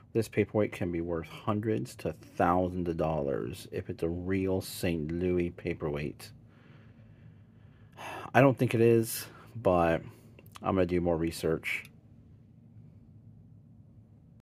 This paperweight can be worth hundreds to thousands of dollars if it's a real St. Louis paperweight. I don't think it is, but I'm going to do more research.